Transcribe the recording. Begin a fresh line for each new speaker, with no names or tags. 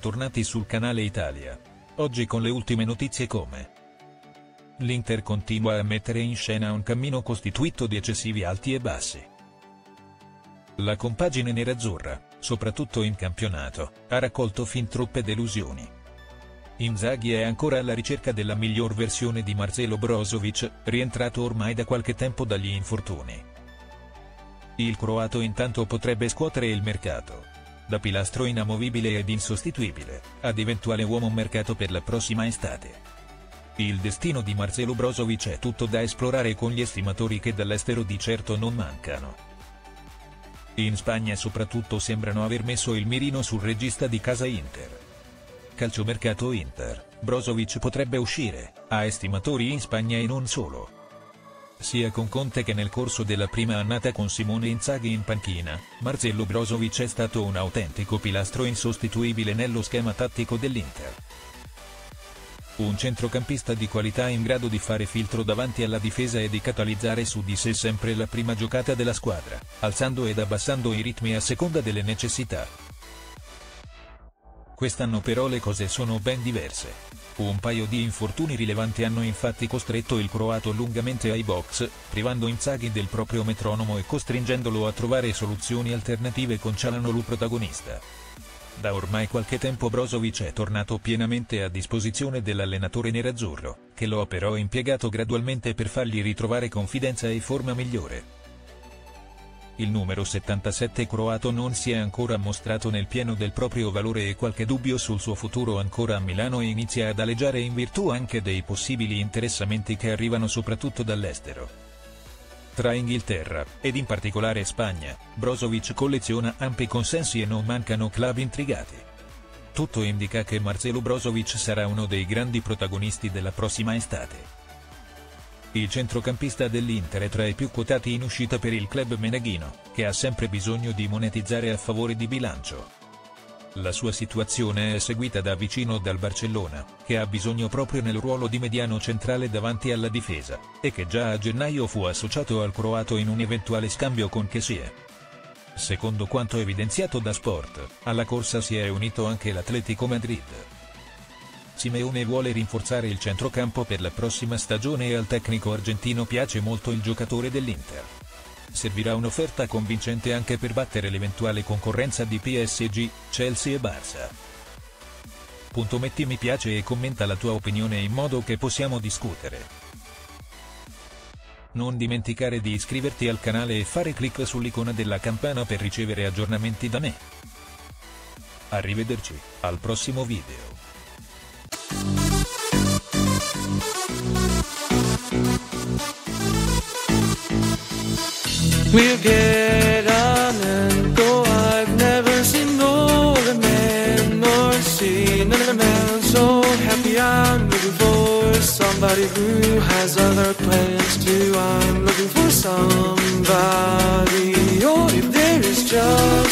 bentornati sul canale Italia. Oggi con le ultime notizie come l'Inter continua a mettere in scena un cammino costituito di eccessivi alti e bassi. La compagine nerazzurra, soprattutto in campionato, ha raccolto fin troppe delusioni. Inzaghi è ancora alla ricerca della miglior versione di Marcelo Brozovic, rientrato ormai da qualche tempo dagli infortuni. Il croato intanto potrebbe scuotere il mercato, da pilastro inamovibile ed insostituibile, ad eventuale uomo mercato per la prossima estate. Il destino di Marcelo Brozovic è tutto da esplorare con gli estimatori che dall'estero di certo non mancano. In Spagna soprattutto sembrano aver messo il mirino sul regista di casa Inter. Calciomercato Inter, Brozovic potrebbe uscire, ha estimatori in Spagna e non solo. Sia con Conte che nel corso della prima annata con Simone Inzaghi in panchina, Marcelo Brozovic è stato un autentico pilastro insostituibile nello schema tattico dell'Inter. Un centrocampista di qualità in grado di fare filtro davanti alla difesa e di catalizzare su di sé sempre la prima giocata della squadra, alzando ed abbassando i ritmi a seconda delle necessità. Quest'anno però le cose sono ben diverse. Un paio di infortuni rilevanti hanno infatti costretto il croato lungamente ai box, privando Inzaghi del proprio metronomo e costringendolo a trovare soluzioni alternative con Çalhanoğlu protagonista. Da ormai qualche tempo Brozovic è tornato pienamente a disposizione dell'allenatore nerazzurro, che lo ha però impiegato gradualmente per fargli ritrovare confidenza e forma migliore. Il numero 77 croato non si è ancora mostrato nel pieno del proprio valore e qualche dubbio sul suo futuro ancora a Milano inizia ad aleggiare in virtù anche dei possibili interessamenti che arrivano soprattutto dall'estero. Tra Inghilterra, ed in particolare Spagna, Brozovic colleziona ampi consensi e non mancano club intrigati. Tutto indica che Marcelo Brozovic sarà uno dei grandi protagonisti della prossima estate. Il centrocampista dell'Inter è tra i più quotati in uscita per il club meneghino, che ha sempre bisogno di monetizzare a favore di bilancio. La sua situazione è seguita da vicino dal Barcellona, che ha bisogno proprio nel ruolo di mediano centrale davanti alla difesa, e che già a gennaio fu associato al croato in un eventuale scambio con Kessie. Secondo quanto evidenziato da Sport, alla corsa si è unito anche l'Atlético Madrid. Simeone vuole rinforzare il centrocampo per la prossima stagione e al tecnico argentino piace molto il giocatore dell'Inter. Servirà un'offerta convincente anche per battere l'eventuale concorrenza di PSG, Chelsea e Barça. Metti mi piace e commenta la tua opinione in modo che possiamo discutere. Non dimenticare di iscriverti al canale e fare clic sull'icona della campana per ricevere aggiornamenti da me. Arrivederci, al prossimo video.
We'll get on and go. I've never seen older men nor seen another man so happy. I'm looking for somebody who has other plans too. I'm looking for somebody. Oh, if there is just